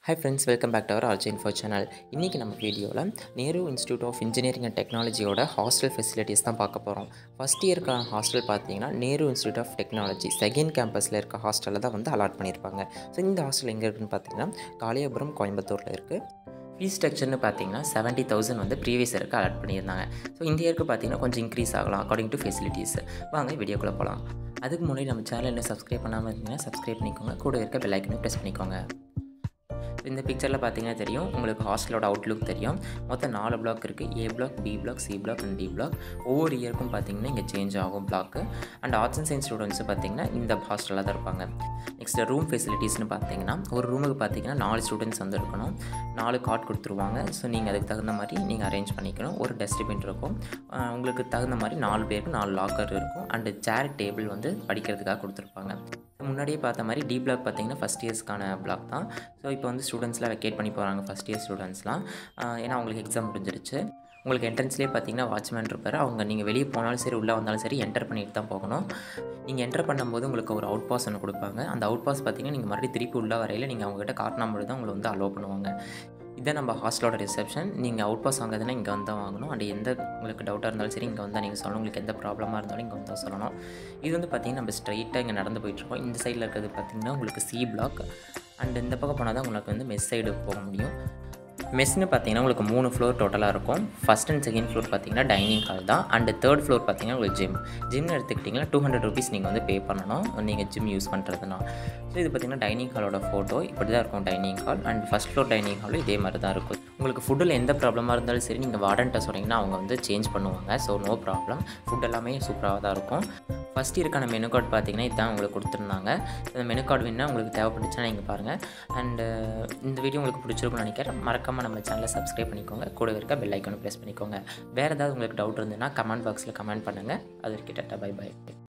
Hi friends, welcome back to our Arch Info channel. இன்னைக்கு நம்ம வீடியோல Nehru institute of engineering and டெக்னாலஜியோட hostel facilities தான் பார்க்க போகிறோம். ஃபர்ஸ்ட் இயர்க்கான ஹாஸ்டல் பார்த்தீங்கன்னா Nehru institute of technology second கேம்பஸில் இருக்க ஹாஸ்டலில் தான் வந்து அலாட் பண்ணியிருப்பாங்க. ஸோ இந்த ஹாஸ்டல் எங்கே இருக்குன்னு பார்த்தீங்கன்னா காளியாபுரம் கோயம்புத்தூரில் இருக்குது. ஃபீஸ் ஸ்ட்ரக்சர்னு பார்த்தீங்கன்னா 70,000 வந்து ப்ரீவியஸ் இயருக்கு அலாட் பண்ணியிருந்தாங்க. ஸோ இந்த இயருக்கு பார்த்தீங்கன்னா கொஞ்சம் இன்க்ரீஸ் ஆகலாம் அக்கார்டிங் டு ஃபெசிலிட்டிஸ். வாங்க வீடியோக்குள்ளே போகலாம். அதுக்கு முன்னாடி நம்ம சேனல் இன்னும் சப்ஸ்கிரைப் பண்ணாமல் இருந்தீங்கன்னா சப்ஸ்கிரைப் பண்ணிக்கோங்க, கூட இருக்க பெல் ஐக்கனை ப்ரெஸ் பண்ணிக்கோங்க. இந்த பிக்சரில் பார்த்தீங்கன்னா தெரியும், உங்களுக்கு ஹாஸ்டலோட அவுட்லுக் தெரியும். மொத்தம் 4 பிளாக் இருக்குது. A block, B block, C block and D block. ஒவ்வொரு இயருக்கும் பார்த்தீங்கன்னா இங்கே சேஞ்ச் ஆகும் block. And arts and science students பார்த்தீங்கன்னா இந்த ஹாஸ்டலில் தான் இருப்பாங்க. நெக்ஸ்ட் ரூம் ஃபெசிலிட்டிஸ்னு பார்த்தீங்கன்னா ஒரு ரூமுக்கு பார்த்தீங்கன்னா 4 ஸ்டூடெண்ட்ஸ் வந்து இருக்கணும். 4 காட் கொடுத்துருவாங்க. ஸோ நீங்கள் அதுக்கு தகுந்த மாதிரி நீங்கள் அரேஞ்ச் பண்ணிக்கணும். ஒரு டஸ்ட்பின் இருக்கும். உங்களுக்கு தகுந்த மாதிரி 4 பேருக்கு 4 லாக்கர் இருக்கும். அண்டு சேர் டேபிள் வந்து படிக்கிறதுக்காக கொடுத்துருப்பாங்க. முன்னாடியே பார்த்த மாதிரி டி பிளாக் பார்த்தீங்கன்னா ஃபஸ்ட் இயர்ஸ்க்கான பிளாக் தான். ஸோ இப்போ வந்து ஸ்டூடெண்ட்ஸ்லாம் வெக்கேட் பண்ணி போகிறாங்க, ஃபஸ்ட் இயர் ஸ்டூடெண்ட்ஸ்லாம். ஏன்னா அவங்களுக்கு எக்ஸாம் முடிஞ்சிருச்சு. உங்களுக்கு என்ட்ரன்ஸ்லேயே பார்த்தீங்கன்னா வாட்ச்மேன் இருப்பார். அவங்க நீங்கள் வெளியே போனாலும் சரி உள்ளே வந்தாலும் சரி என்டர் பண்ணிட்டு தான் போகணும். நீங்கள் என்டர் பண்ணும்போது உங்களுக்கு ஒரு அவுட் பாஸ் ஒன்று கொடுப்பாங்க. அந்த அவுட் பாஸ் பார்த்தீங்கன்னா நீங்கள் மறுபடியும் திருப்பி உள்ளே வரையில் நீங்கள் அவங்ககிட்ட காட்டினா மட்டும் தான் உங்களை வந்து அலோவ் பண்ணுவாங்க. இதான் நம்ம ஹாஸ்டலோட ரிசப்ஷன். நீங்கள் அவுட் பாஸ் வாங்குறதுனா இங்கே வந்து வாங்கணும். அண்ட் எந்த உங்களுக்கு டவுட்டாக இருந்தாலும் சரி இங்கே வந்தால் நீங்கள் சொல்லணும். உங்களுக்கு எந்த ப்ராப்ளமாக இருந்தாலும் இங்கே வந்தால் சொல்லணும். இது வந்து பார்த்திங்கன்னா நம்ம ஸ்ட்ரைட்டாக இங்கே நடந்து போயிட்டுருக்கோம். இந்த சைடில் இருக்கிறது பார்த்திங்கன்னா உங்களுக்கு சி பிளாக். அண்ட் இந்த பக்கம் போனால் தான் உங்களுக்கு வந்து மெஸ் சைடு போக முடியும். மெஸ்ன்னு பார்த்தீங்கன்னா உங்களுக்கு 3 ஃப்ளோர் டோட்டலாக இருக்கும். ஃபஸ்ட் அண்ட் செகண்ட் ஃப்ளோர் பார்த்தீங்கன்னா டைனிங் ஹால் தான். அண்ட் தேர்ட் ஃப்ளோர் பார்த்தீங்கன்னா உங்களுக்கு ஜிம்னு எடுத்துக்கிட்டிங்கன்னா 200 ருபீஸ் நீங்கள் வந்து பே பண்ணணும் நீங்கள் ஜிம் யூஸ் பண்ணுறதுனா. ஸோ இது பார்த்திங்கன்னா டைனிங் ஹாலோட ஃபோட்டோ இப்படி தான் இருக்கும் dining hall. And first floor dining ஹாலும் இதே மாதிரி தான் இருக்கும். உங்களுக்கு ஃபுட்டில் எந்த ப்ராப்ளமாக இருந்தாலும் சரி நீங்கள் வார்டன்ட்ட சொன்னீங்கன்னா அவங்க வந்து சேஞ்ச் பண்ணுவாங்க. So no problem. ஃபுட் எல்லாமே சூப்பராக தான் இருக்கும். ஃபஸ்ட் இயருக்கான மெனு கார்டு பார்த்தீங்கன்னா இதுதான் உங்களுக்கு கொடுத்துருந்தாங்க. இந்த மெனு கார்டு வேணுன்னா உங்களுக்கு தேவைப்பட்டுச்சுன்னா நீங்கள் பாருங்கள். அண்டு இந்த வீடியோ உங்களுக்கு பிடிச்சிருக்குன்னு நினைக்கிறேன். மறக்காமல் நம்ம சேனலை சப்ஸ்கிரைப் பண்ணிக்கோங்க, கூட இருக்க பெல் ஐக்கானை ப்ரெஸ் பண்ணிக்கோங்க. வேறு ஏதாவது உங்களுக்கு டவுட் இருந்ததுன்னா கமெண்ட் பாக்ஸில் கமெண்ட் பண்ணுங்கள். அது கிட்ட பை பை.